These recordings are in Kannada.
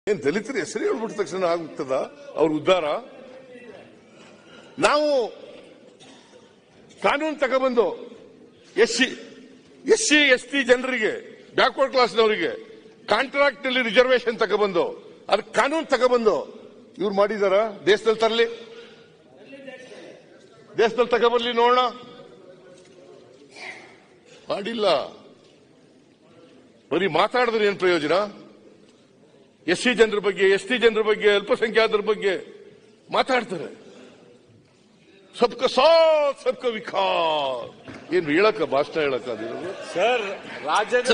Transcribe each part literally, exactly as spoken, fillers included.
ಏನ್ ದಲಿತರ ಹೆಸರು ಹೇಳ್ಬಿಟ್ಟ ತಕ್ಷಣ ಆಗುತ್ತದ ಅವ್ರ ಉದ್ಧಾರ? ನಾವು ಕಾನೂನು ತಗೊಬಂದು S C S C S T ಜನರಿಗೆ, ಬ್ಯಾಕ್ವರ್ಡ್ ಕ್ಲಾಸ್ನವರಿಗೆ ಕಾಂಟ್ರಾಕ್ಟ್ ನಲ್ಲಿ ರಿಸರ್ವೇಶನ್ ತಗೊಬಂದು ಅದಕ್ಕೆ ಕಾನೂನು ತಗೊಬಂದು ಇವ್ರು ಮಾಡಿದಾರ? ದೇಶದಲ್ಲಿ ತರಲಿ, ದೇಶದಲ್ಲಿ ತಗೊಬರ್ಲಿ ನೋಡೋಣ. ಮಾಡಿಲ್ಲ. ಬರೀ ಮಾತಾಡಿದ್ರೆ ಏನ್ ಪ್ರಯೋಜನ? ಎಸ್ ಸಿ ಜನರ ಬಗ್ಗೆ, ಎಸ್ ಟಿ ಜನರ ಬಗ್ಗೆ, ಅಲ್ಪಸಂಖ್ಯಾತರ ಬಗ್ಗೆ ಮಾತಾಡ್ತಾರೆ. ಸಬ್ಕ ಸಾಥ್ ಸಬ್ಕ ವಿಕಾಸ್ ಏನು ಹೇಳಕ್ಕ, ಭಾಷಣ ಹೇಳಕ್ಕ ಸರ್? ರಾಜ್ಯದ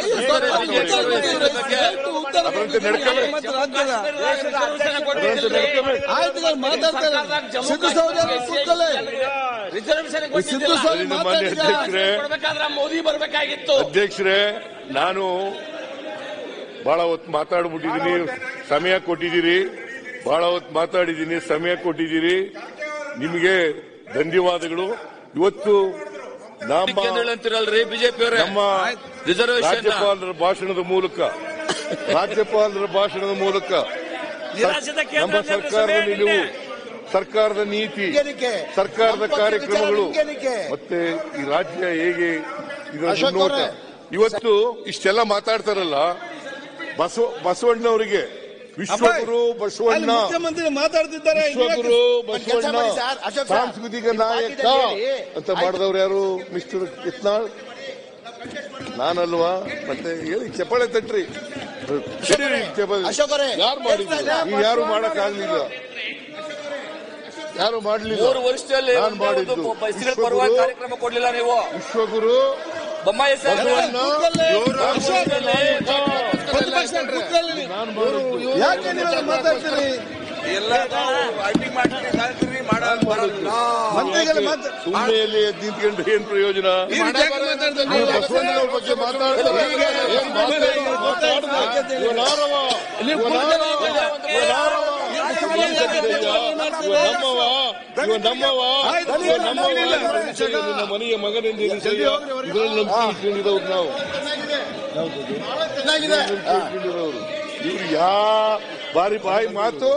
ಮೋದಿ ಬರಬೇಕಾಗಿತ್ತು. ಅಧ್ಯಕ್ಷರೇ, ನಾನು ಬಹಳ ಹೊತ್ತು ಮಾತಾಡ್ಬಿಟ್ಟಿದ್ದೀನಿ, ಸಮಯ ಕೊಟ್ಟಿದ್ದೀರಿ. ಬಹಳ ಹೊತ್ತು ಮಾತಾಡಿದ್ದೀನಿ, ಸಮಯ ಕೊಟ್ಟಿದ್ದೀರಿ. ನಿಮಗೆ ಧನ್ಯವಾದಗಳು. ಇವತ್ತು ನಮ್ಮ ನಮ್ಮ ರಾಜ್ಯಪಾಲರ ಭಾಷಣದ ಮೂಲಕ ರಾಜ್ಯಪಾಲರ ಭಾಷಣದ ಮೂಲಕ ನಮ್ಮ ಸರ್ಕಾರದ ನಿಲುವು, ಸರ್ಕಾರದ ನೀತಿ, ಸರ್ಕಾರದ ಕಾರ್ಯಕ್ರಮಗಳು ಮತ್ತೆ ಈ ರಾಜ್ಯ ಹೇಗೆ ಇದರ ಮುನ್ನೋಟ, ಇವತ್ತು ಇಷ್ಟೆಲ್ಲ ಮಾತಾಡ್ತಾರಲ್ಲ, ಬಸವ ಬಸವಣ್ಣವರಿಗೆ ವಿಶ್ವಗುರು ಬಸವಣ್ಣ, ಮುಖ್ಯಮಂತ್ರಿ ಮಾತಾಡ್ತಿದ್ದಾರೆ, ವಿಶ್ವಗುರು ಬಸವಣ್ಣ ಸಾಂಸ್ಕೃತಿಕ ನಾಯಕ ಅಂತ ಮಾಡಿದವ್ರು ಯಾರು? ಮಿಸ್ಟರ್ ಯತ್ನಾಳ್, ನಾನಲ್ವಾ? ಮತ್ತೆ ಹೇಳಿ, ಚಪ್ಪಾಳೆ ತಟ್ರಿ. ಯಾರು ಮಾಡಿದ್ರು? ನೀವು ಯಾರು ಮಾಡಕ್ ಆಗ್ಲಿಲ್ಲ, ಯಾರು ಮಾಡ್ಲಿಲ್ಲ. ಮೂರು ವರ್ಷದಲ್ಲಿ ನಾನು ಮಾಡಿದ್ದು ಕಾರ್ಯಕ್ರಮ ಕೊಡ್ಲಿಲ್ಲ ನೀವು. ವಿಶ್ವಗುರು ಬೊಮ್ಮಾಯಿ ಯಾಕೆ ನೀವೆಲ್ಲ ಮಾತಾಡ್ತೀರಿ? ಸುಮ್ಮನೆಯಲ್ಲಿ ನಿಂತ್ಕೊಂಡ್ರೆ ಏನ್ ಪ್ರಯೋಜನ? ಬಸವಣ್ಣನವ್ರ ಬಗ್ಗೆ ಮಾತಾಡ್ತಾರೆ. ನಮ್ಮವ ನಮ್ಮ ಮನೆಯ ಮಗನೆಂದು ಇದರಲ್ಲಿ ನಂಬಿಕೆ ಇಟ್ಕೊಂಡಿದ್ದವ್ರು ನಾವು. ಇಟ್ಕೊಂಡಿರೋರು ಇವ್ರು ಯಾ ಬಾರಿ ಬಾಯಿ ಮಾತು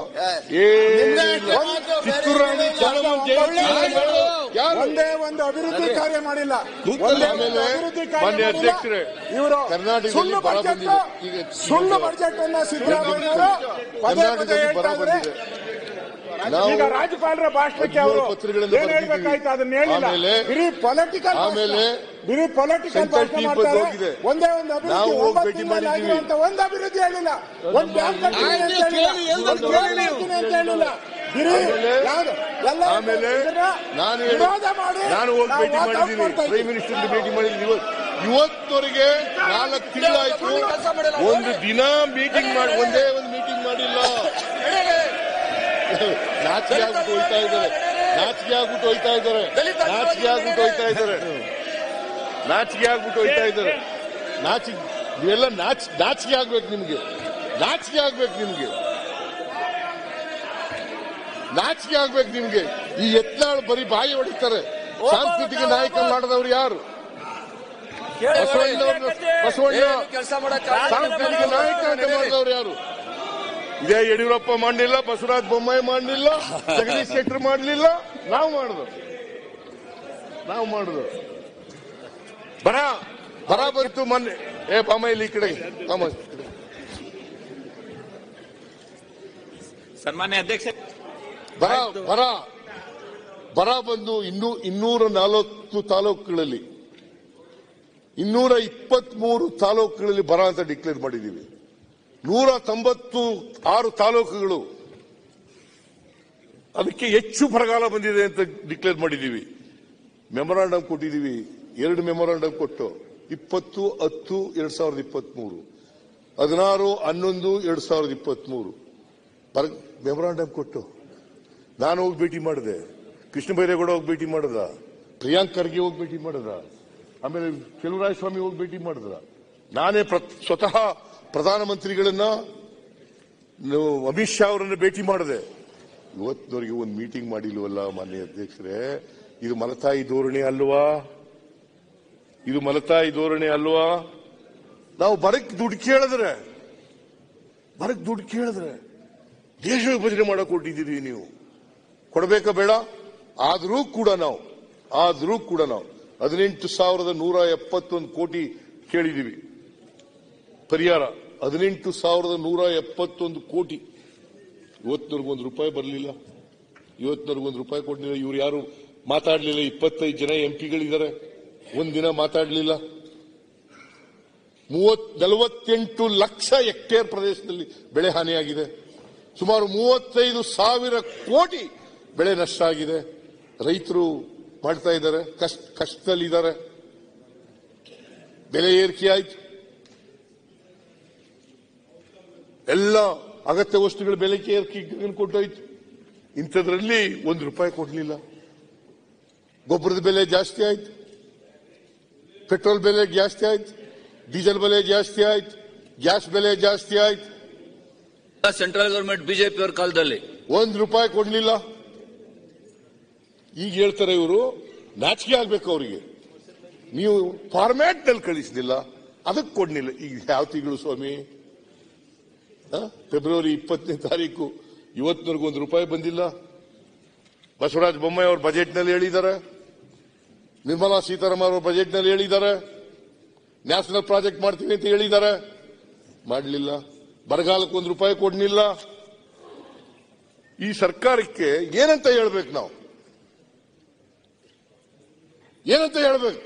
ಒಂದೇ ಒಂದು ಅಭಿವೃದ್ಧಿ ಕಾರ್ಯ ಮಾಡಿಲ್ಲ. ಮಾನ್ಯ ಅಧ್ಯಕ್ಷರೇ, ಇವರು ಕರ್ನಾಟಕದಲ್ಲಿ ಬರ ಬಂದಿದೆ. ಈಗ ಸುಳ್ಳು ಬಜೆಟ್ ಅನ್ನ ಸಿದ್ದರಾಮಯ್ಯ ಕರ್ನಾಟಕದಲ್ಲಿ ಬರ ಬಂದಿದೆ. ಈಗ ರಾಜ್ಯಪಾಲರ ಭಾಷಣಕ್ಕೆ ಅವರು ಏನ್ ಹೇಳ್ಬೇಕಾಯ್ತು ಅದನ್ನ ಹೇಳಿಲ್ಲ. ಬರೀ ಪೊಲಿಟಿಕಲ್ ಆಮೇಲೆ ಬರೀ ಪೊಲಿಟಿಕಲ್ ಭಾಷಣ ಮಾಡ್ತಾರೆ. ಒಂದೇ ಒಂದು ಅಭಿವೃದ್ಧಿ ಒಂಬತ್ತು ಆಗಿರುವಂತ ಒಂದು ಅಭಿವೃದ್ಧಿ ಹೇಳಿಲ್ಲ. ಒಂದು ಬ್ಯಾಂಕ್ ಅಂತ ಹೇಳಿಲ್ಲ. ಆಮೇಲೆ ನಾನು ನಾನು ಹೋಗಿ ಭೇಟಿ ಮಾಡಿದ್ದೀನಿ, ಪ್ರೈಮ್ ಮಿನಿಸ್ಟರ್ ಭೇಟಿ ಮಾಡಿದ್ದೀನಿ. ಇವತ್ತವರೆಗೆ ನಾಲ್ಕು ತಿಂಗಳಾಯ್ತು, ಒಂದು ದಿನ ಮೀಟಿಂಗ್ ಮಾಡಿ ಒಂದೇ ಒಂದು ಮೀಟಿಂಗ್ ಮಾಡಿಲ್ಲ. ನಾಚಿಕೆ ಆಗ್ಬಿಟ್ಟು ಹೋಯ್ತಾ ಇದ್ದಾರೆ, ನಾಚಿಕೆ ಆಗ್ಬಿಟ್ಟು ಹೋಯ್ತಾ ಇದ್ದಾರೆ, ನಾಚಿಕೆ ಆಗ್ಬಿಟ್ಟು ಹೋಯ್ತಾ ಇದ್ದಾರೆ, ನಾಚಿಕೆ ಆಗ್ಬಿಟ್ಟು ಹೋಯ್ತಾ ಇದ್ದಾರೆ. ನಾಚಿ ನೀವೆಲ್ಲ ನಾಚ್ ನಾಚಿಕೆ ಆಗ್ಬೇಕು ನಿಮ್ಗೆ, ನಾಚಿಕೆ ಆಗ್ಬೇಕು ನಿಮ್ಗೆ, ನಾಚಿಕೆ ಆಗ್ಬೇಕು ನಿಮ್ಗೆ. ಈ ಯತ್ನಾಳ್ ಬರೀ ಬಾಯಿ ಹೊಡಿತಾರೆ. ಸಾಂಸ್ಕೃತಿಕ ನಾಯಕ ಮಾಡಿದವ್ರು ಯಾರು? ಬಸವಣ್ಣ ಬಸವಣ್ಣ ಸಾಂಸ್ಕೃತಿಕ ನಾಯಕ ಅಂತ ಮಾಡಿದವ್ರು ಯಾರು? ಇದೇ ಯಡಿಯೂರಪ್ಪ ಮಾಡಲಿಲ್ಲ, ಬಸವರಾಜ ಬೊಮ್ಮಾಯಿ ಮಾಡಲಿಲ್ಲ, ಜಗದೀಶ್ ಶೆಟ್ಟರ್ ಮಾಡಲಿಲ್ಲ, ನಾವು ಮಾಡಿದ್ರು ನಾವು ಮಾಡಿದ್ರು ಬರ ಬರ ಬಂತು ಮೊನ್ನೆ. ಏ ಬೊಮ್ಮಾಯಿಲಿ ಈ ಕಡೆ ಸನ್ಮಾನ್ಯ ಅಧ್ಯಕ್ಷ, ಬರ ಬರ ಬರ ಬಂದು ಇನ್ನೂ ಇನ್ನೂರ ನಲವತ್ತು ತಾಲೂಕುಗಳಲ್ಲಿ ಇನ್ನೂರ ಇಪ್ಪತ್ಮೂರು ತಾಲೂಕುಗಳಲ್ಲಿ ಬರ ಅಂತ ಡಿಕ್ಲೇರ್ ಮಾಡಿದ್ದೀವಿ. ನೂರ ತೊಂಬತ್ತು ಆರು ತಾಲೂಕುಗಳು ಅದಕ್ಕೆ ಹೆಚ್ಚು ಬರಗಾಲ ಬಂದಿದೆ ಅಂತ ಡಿಕ್ಲೇರ್ ಮಾಡಿದ್ದೀವಿ. ಮೆಮೊರಾಂಡಮ್ ಕೊಟ್ಟಿದ್ದೀವಿ, ಎರಡು ಮೆಮೊರಾಂಡಮ್ ಕೊಟ್ಟು ಇಪ್ಪತ್ತು ಹತ್ತು ಎರಡ್ ಸಾವಿರದ ಇಪ್ಪತ್ತ್ ಮೂರು ಹದಿನಾರು ಹನ್ನೊಂದು ಎರಡ್ ಸಾವಿರದ ಇಪ್ಪತ್ತ್ ಮೂರು ಮೆಮೊರಾಂಡಮ್ ಕೊಟ್ಟು ನಾನು ಹೋಗಿ ಭೇಟಿ ಮಾಡಿದೆ, ಕೃಷ್ಣ ಬೈರೇಗೌಡ ಹೋಗಿ ಭೇಟಿ ಮಾಡಿದ, ಪ್ರಿಯಾಂಕ್ ಖರ್ಗೆ ಹೋಗಿ ಭೇಟಿ ಮಾಡಿದ, ಆಮೇಲೆ ಚೆಲುವರಾಯಸ್ವಾಮಿ ಹೋಗಿ ಭೇಟಿ ಮಾಡಿದ್ರ, ನಾನೇ ಸ್ವತಃ ಪ್ರಧಾನಮಂತ್ರಿಗಳನ್ನ ಅಮಿತ್ ಶಾ ಅವರನ್ನು ಭೇಟಿ ಮಾಡಿದೆ. ಇವತ್ತಿನವರೆಗೆ ಒಂದು ಮೀಟಿಂಗ್ ಮಾಡಿಲ್ವಲ್ಲ ಮಾನ್ಯ ಅಧ್ಯಕ್ಷರೇ. ಇದು ಮಲತಾಯಿ ಧೋರಣೆ ಅಲ್ವಾ? ಇದು ಮಲತಾಯಿ ಧೋರಣೆ ಅಲ್ವಾ? ನಾವು ಬರಕ್ ದುಡ್ಡು ಕೇಳಿದ್ರೆ ಬರಕ್ ದುಡ್ಡು ಕೇಳಿದ್ರೆ ದೇಶ ವಿಭಜನೆ ಮಾಡಕ್ ಕೊಟ್ಟಿದ್ದೀರಿ ನೀವು, ಕೊಡಬೇಕಾ ಬೇಡ? ಆದರೂ ಕೂಡ ನಾವು ಆದರೂ ಕೂಡ ನಾವು ಹದಿನೆಂಟು ಸಾವಿರದ ನೂರ ಎಪ್ಪತ್ತೊಂದು ಕೋಟಿ ಕೇಳಿದೀವಿ ಪರಿಹಾರ. ಹದಿನೆಂಟು ಸಾವಿರದ ನೂರ ಎಪ್ಪತ್ತೊಂದು ಕೋಟಿ ಇವತ್ತಿನವರೆಗೊಂದು ರೂಪಾಯಿ ಬರಲಿಲ್ಲ. ಇವತ್ತಿನವರೆಗೊಂದು ರೂಪಾಯಿ ಕೊಡಲಿಲ್ಲ. ಇವ್ರು ಯಾರು ಮಾತಾಡಲಿಲ್ಲ. ಇಪ್ಪತ್ತೈದು ಜನ ಎಂಪಿಗಳಿದ್ದಾರೆ, ಒಂದಿನ ಮಾತಾಡಲಿಲ್ಲ. ಮೂವತ್ ನಲವತ್ತೆಂಟು ಲಕ್ಷ ಹೆಕ್ಟೇರ್ ಪ್ರದೇಶದಲ್ಲಿ ಬೆಳೆ ಹಾನಿಯಾಗಿದೆ. ಸುಮಾರು ಮೂವತ್ತೈದು ಸಾವಿರ ಕೋಟಿ ಬೆಳೆ ನಷ್ಟ ಆಗಿದೆ. ರೈತರು ಮಾಡ್ತಾ ಇದ್ದಾರೆ, ಕಷ್ಟ ಕಷ್ಟದಲ್ಲಿದ್ದಾರೆ. ಬೆಲೆ ಏರಿಕೆ ಆಯ್ತು. ಎಲ್ಲ ಅಗತ್ಯ ವಸ್ತುಗಳ ಬೆಲೆ ಏರಿಕೆ ಕೊಟ್ಟೋಯ್ತು. ಇಂಥದ್ರಲ್ಲಿ ಒಂದು ರೂಪಾಯಿ ಕೊಡಲಿಲ್ಲ. ಗೊಬ್ಬರದ ಬೆಲೆ ಜಾಸ್ತಿ ಆಯ್ತು, ಪೆಟ್ರೋಲ್ ಬೆಲೆ ಜಾಸ್ತಿ ಆಯ್ತು, ಡೀಸೆಲ್ ಬೆಲೆ ಜಾಸ್ತಿ ಆಯ್ತು, ಗ್ಯಾಸ್ ಬೆಲೆ ಜಾಸ್ತಿ ಆಯ್ತು. ಸೆಂಟ್ರಲ್ ಗವರ್ಮೆಂಟ್ ಬಿಜೆಪಿ ಅವರ ಕಾಲದಲ್ಲಿ ಒಂದು ರೂಪಾಯಿ ಕೊಡಲಿಲ್ಲ. ಈಗ ಹೇಳ್ತಾರೆ ಇವರು, ನಾಚಿಕೆ ಆಗ್ಬೇಕು ಅವರಿಗೆ. ನೀವು ಫಾರ್ಮ್ಯಾಟ್ ನಲ್ಲಿ ಕಳಿಸಲಿಲ್ಲ, ಅದಕ್ಕೆ ಕೊಡ್ಲಿಲ್ಲ. ಈಗ ಯಾವ ತಿಂಗಳು ಸ್ವಾಮಿ? ಫೆಬ್ರವರಿ ಇಪ್ಪತ್ತನೇ ತಾರೀಕು ಇವತ್ತಿನವರೆಗೂ ಒಂದು ರೂಪಾಯಿ ಬಂದಿಲ್ಲ. ಬಸವರಾಜ ಬೊಮ್ಮಾಯಿ ಅವರು ಬಜೆಟ್ ನಲ್ಲಿ ಹೇಳಿದ್ದಾರೆ, ನಿರ್ಮಲಾ ಸೀತಾರಾಮನ್ ಅವರು ಬಜೆಟ್ ನಲ್ಲಿ ಹೇಳಿದ್ದಾರೆ, ನ್ಯಾಷನಲ್ ಪ್ರಾಜೆಕ್ಟ್ ಮಾಡ್ತೀವಿ ಅಂತ ಹೇಳಿದ್ದಾರೆ, ಮಾಡಲಿಲ್ಲ. ಬರಗಾಲಕ್ಕೆ ಒಂದು ರೂಪಾಯಿ ಕೊಡ್ಲಿಲ್ಲ. ಈ ಸರ್ಕಾರಕ್ಕೆ ಏನಂತ ಹೇಳ್ಬೇಕು ನಾವು? ಏನಂತ ಹೇಳ್ಬೇಕು?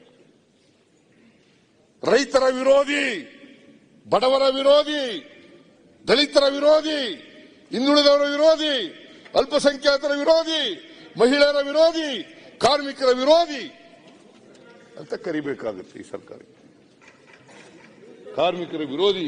ರೈತರ ವಿರೋಧಿ, ಬಡವರ ವಿರೋಧಿ, ದಲಿತರ ವಿರೋಧಿ, ಹಿಂದುಳಿದವರ ವಿರೋಧಿ, ಅಲ್ಪಸಂಖ್ಯಾತರ ವಿರೋಧಿ, ಮಹಿಳೆಯರ ವಿರೋಧಿ, ಕಾರ್ಮಿಕರ ವಿರೋಧಿ ಅಂತ ಕರಿಬೇಕಾಗುತ್ತೆ ಈ ಸರ್ಕಾರ. ಕಾರ್ಮಿಕರ ವಿರೋಧಿ,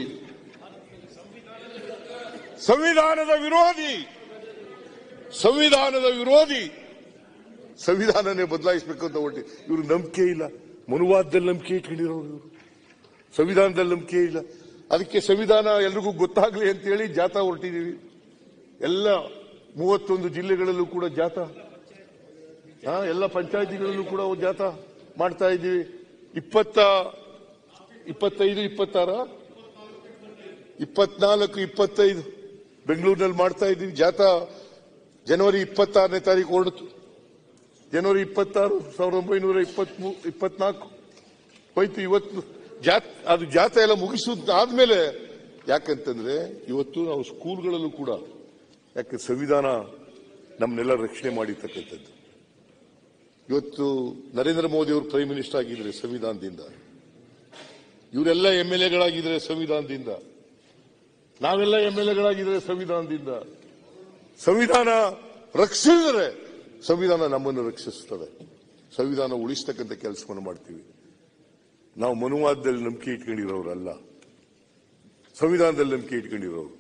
ಸಂವಿಧಾನದ ವಿರೋಧಿ, ಸಂವಿಧಾನದ ವಿರೋಧಿ. ಸಂವಿಧಾನನೇ ಬದಲಾಯಿಸಬೇಕು ಅಂತ ಹೊರಟಿ. ಇವರು ನಂಬಿಕೆ ಇಲ್ಲ, ಮನುವಾದದಲ್ಲಿ ನಂಬಿಕೆ ಇಟ್ಕೊಂಡಿರೋರು ಇವರು, ಸಂವಿಧಾನದಲ್ಲಿ ನಂಬಿಕೆ ಇಲ್ಲ. ಅದಕ್ಕೆ ಸಂವಿಧಾನ ಎಲ್ರಿಗೂ ಗೊತ್ತಾಗ್ಲಿ ಅಂತೇಳಿ ಜಾಥಾ ಹೊರಟಿದ್ದೀವಿ. ಎಲ್ಲ ಮೂವತ್ತೊಂದು ಜಿಲ್ಲೆಗಳಲ್ಲೂ ಕೂಡ ಜಾಥಾ, ಎಲ್ಲ ಪಂಚಾಯತಿಗಳಲ್ಲೂ ಕೂಡ ಜಾಥಾ ಮಾಡ್ತಾ ಇದ್ದೀವಿ. ಇಪ್ಪತ್ತ ಇಪ್ಪತ್ತೈದು ಇಪ್ಪತ್ತಾರ ಇಪ್ಪತ್ನಾಲ್ಕು ಇಪ್ಪತ್ತೈದು ಬೆಂಗಳೂರಿನಲ್ಲಿ ಮಾಡ್ತಾ ಇದ್ದೀವಿ ಜಾಥಾ. ಜನವರಿ ಇಪ್ಪತ್ತಾರನೇ ತಾರೀಕು ಹೊರಡಿತು. ಜನವರಿ ಇಪ್ಪತ್ತಾರು ಸಾವಿರದ ಒಂಬೈನೂರ ಇಪ್ಪತ್ಮೂ ಇಪ್ಪತ್ನಾಲ್ಕು ಹೋಯ್ತು. ಇವತ್ತು ಜಾತ್ ಅದು ಜಾಥಾ ಎಲ್ಲ ಮುಗಿಸಿದಾದ್ಮೇಲೆ, ಯಾಕಂತಂದ್ರೆ ಇವತ್ತು ನಾವು ಸ್ಕೂಲ್ಗಳಲ್ಲೂ ಕೂಡ, ಯಾಕೆ ಸಂವಿಧಾನ ನಮ್ಮನ್ನೆಲ್ಲ ರಕ್ಷಣೆ ಮಾಡಿರ್ತಕ್ಕಂಥದ್ದು. ಇವತ್ತು ನರೇಂದ್ರ ಮೋದಿ ಅವರು ಪ್ರೈಮ್ ಮಿನಿಸ್ಟರ್ ಆಗಿದ್ದಾರೆ ಸಂವಿಧಾನದಿಂದ, ಇವರೆಲ್ಲ ಎಂ ಎಲ್ ಎಗಳಾಗಿದ್ದಾರೆ ಸಂವಿಧಾನದಿಂದ, ನಾವೆಲ್ಲ ಎಂ ಎಲ್ ಎಗಳಾಗಿದ್ದಾರೆ ಸಂವಿಧಾನದಿಂದ. ಸಂವಿಧಾನ ರಕ್ಷಿಸಿದರೆ ಸಂವಿಧಾನ ನಮ್ಮನ್ನು ರಕ್ಷಿಸುತ್ತದೆ. ಸಂವಿಧಾನ ಉಳಿಸ್ತಕ್ಕಂಥ ಕೆಲಸವನ್ನು ಮಾಡ್ತೀವಿ ನಾವು. ಮನುವಾದದಲ್ಲಿ ನಂಬಿಕೆ ಇಟ್ಕೊಂಡಿರೋರಲ್ಲ, ಸಂವಿಧಾನದಲ್ಲಿ ನಂಬಿಕೆ ಇಟ್ಕೊಂಡಿರೋರು.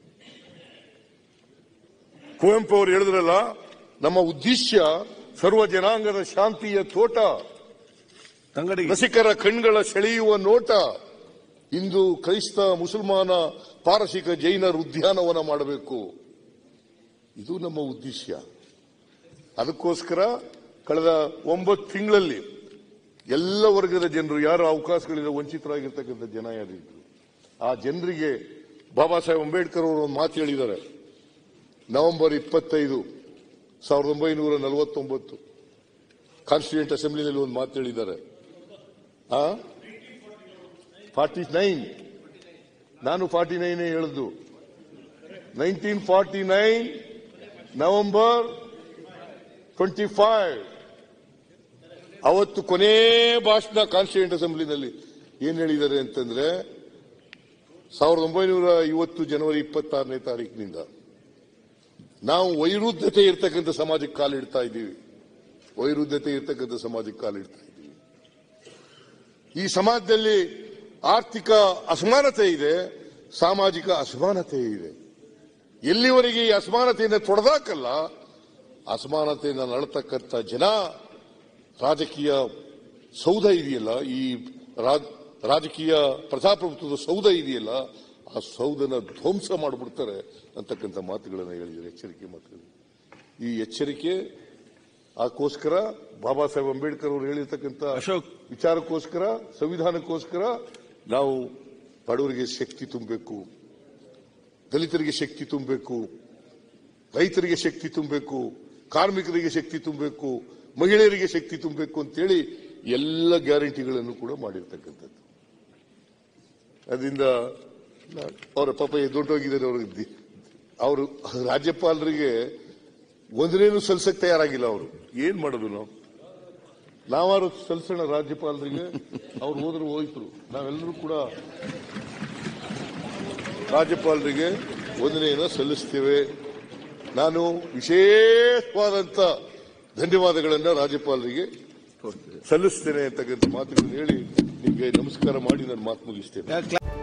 ಕುವೆಂಪು ಅವರು ಹೇಳಿದ್ರಲ್ಲ, ನಮ್ಮ ಉದ್ದೇಶ ಸರ್ವ ಜನಾಂಗದ ಶಾಂತಿಯ ತೋಟ, ರಸಿಕರ ಕಣ್ಗಳ ಸೆಳೆಯುವ ನೋಟ, ಹಿಂದೂ ಕ್ರೈಸ್ತ ಮುಸಲ್ಮಾನ ಪಾರಸಿಕ ಜೈನರ ಉದ್ಯಾನವನ ಮಾಡಬೇಕು. ಇದು ನಮ್ಮ ಉದ್ದೇಶ. ಅದಕ್ಕೋಸ್ಕರ ಕಳೆದ ಒಂಬತ್ತು ತಿಂಗಳಲ್ಲಿ ಎಲ್ಲ ವರ್ಗದ ಜನರು, ಯಾರು ಅವಕಾಶಗಳಿಂದ ವಂಚಿತರಾಗಿರ್ತಕ್ಕಂಥ ಜನ ಯಾರಿದ್ರು, ಆ ಜನರಿಗೆ ಬಾಬಾ ಸಾಹೇಬ್ ಅಂಬೇಡ್ಕರ್ ಅವರು ಒಂದು ಮಾತು ಹೇಳಿದ್ದಾರೆ. ನವೆಂಬರ್ ಇಪ್ಪತ್ತೈದು ಸಾವಿರದ ಒಂಬೈನೂರ ನಲವತ್ತೊಂಬತ್ತು ಕಾನ್ಸ್ಟಿಟ್ಯೂಂಟ್ ಅಸೆಂಬ್ಲಿನಲ್ಲಿ ಒಂದು ಮಾತು ಹೇಳಿದ್ದಾರೆ. ಆ ಫಾರ್ಟಿ ನೈನ್ ನಾನು ಫಾರ್ಟಿ ನೈನ್ ಹೇಳಿದ್ದು. Nineteen forty nine November twenty five ಅವತ್ತು ಕೊನೆ ಭಾಷಣ ಕಾನ್ಸ್ಟಿಟ್ಯೂಂಟ್ ಅಸೆಂಬ್ಲಿನಲ್ಲಿ ಏನ್ ಹೇಳಿದ್ದಾರೆ ಅಂತಂದ್ರೆ, ಸಾವಿರದ ಒಂಬೈನೂರ ಐವತ್ತು ಜನವರಿ ಇಪ್ಪತ್ತಾರನೇ ತಾರೀಕಿನಿಂದ ನಾವು ವೈರುಧ್ಯತೆ ಇರ್ತಕ್ಕಂಥ ಸಮಾಜಕ್ಕೆ ಕಾಲಿಡ್ತಾ ಇದ್ದೀವಿ. ವೈರುಧ್ಯತೆ ಇರ್ತಕ್ಕಂಥ ಸಮಾಜಕ್ಕೆ ಕಾಲಿಡ್ತಾ ಇದ್ದೀವಿ. ಈ ಸಮಾಜದಲ್ಲಿ ಆರ್ಥಿಕ ಅಸಮಾನತೆ ಇದೆ, ಸಾಮಾಜಿಕ ಅಸಮಾನತೆ ಇದೆ. ಎಲ್ಲಿವರೆಗೆ ಈ ಅಸಮಾನತೆಯನ್ನು ತೊಡೆದಾಕಲ್ಲ, ಅಸಮಾನತೆಯನ್ನು ನಡತಕ್ಕಂಥ ಜನ ರಾಜಕೀಯ ಸೌಧ ಇದೆಯಲ್ಲ, ಈ ರಾಜಕೀಯ ಪ್ರಜಾಪ್ರಭುತ್ವದ ಸೌಧ ಇದೆಯಲ್ಲ, ಆ ಸೌಧನ ಧ್ವಂಸ ಮಾಡಿಬಿಡ್ತಾರೆ ಅಂತಕ್ಕಂಥ ಮಾತುಗಳನ್ನು ಹೇಳಿದ್ದಾರೆ, ಎಚ್ಚರಿಕೆ ಮಾತುಗಳು. ಈ ಎಚ್ಚರಿಕೆ ಅದಕ್ಕೋಸ್ಕರ ಬಾಬಾ ಸಾಹೇಬ್ ಅಂಬೇಡ್ಕರ್ ಅವರು ಹೇಳಿರ್ತಕ್ಕಂಥ ವಿಚಾರಕ್ಕೋಸ್ಕರ, ಸಂವಿಧಾನಕ್ಕೋಸ್ಕರ ನಾವು ಬಡವರಿಗೆ ಶಕ್ತಿ ತುಂಬಬೇಕು, ದಲಿತರಿಗೆ ಶಕ್ತಿ ತುಂಬಬೇಕು, ರೈತರಿಗೆ ಶಕ್ತಿ ತುಂಬಬೇಕು, ಕಾರ್ಮಿಕರಿಗೆ ಶಕ್ತಿ ತುಂಬಬೇಕು, ಮಹಿಳೆಯರಿಗೆ ಶಕ್ತಿ ತುಂಬಬೇಕು ಅಂತೇಳಿ ಎಲ್ಲ ಗ್ಯಾರಂಟಿಗಳನ್ನು ಕೂಡ ಮಾಡಿರ್ತಕ್ಕಂಥದ್ದು. ಅದರಿಂದ ಅವರ ಪಾಪ ಎದ್ದೊಂಟೋಗಿದ್ದಾರೆ. ಅವರು ಅವರು ರಾಜ್ಯಪಾಲರಿಗೆ ಒಂದನೇನು ಸಲ್ಸಕ್ ತಯಾರಾಗಿಲ್ಲ. ಅವರು ಏನ್ ಮಾಡೋದು? ನಾವು ನಾವಾರು ಸಲ್ಸೋಣ ರಾಜ್ಯಪಾಲರಿಗೆ. ಅವ್ರು ಹೋದ್ರು ಹೋಯ್ತು. ನಾವೆಲ್ಲರೂ ಕೂಡ ರಾಜ್ಯಪಾಲರಿಗೆ ವಂದನೆಯನ್ನು ಸಲ್ಲಿಸ್ತೇವೆ. ನಾನು ವಿಶೇಷವಾದಂತ ಧನ್ಯವಾದಗಳನ್ನ ರಾಜ್ಯಪಾಲರಿಗೆ ಸಲ್ಲಿಸ್ತೇನೆ ಅಂತಕ್ಕಂಥ ಮಾತುಗಳನ್ನು ಹೇಳಿ ನಿಮಗೆ ನಮಸ್ಕಾರ ಮಾಡಿ ನಾನು ಮಾತು ಮುಗಿಸ್ತೇನೆ.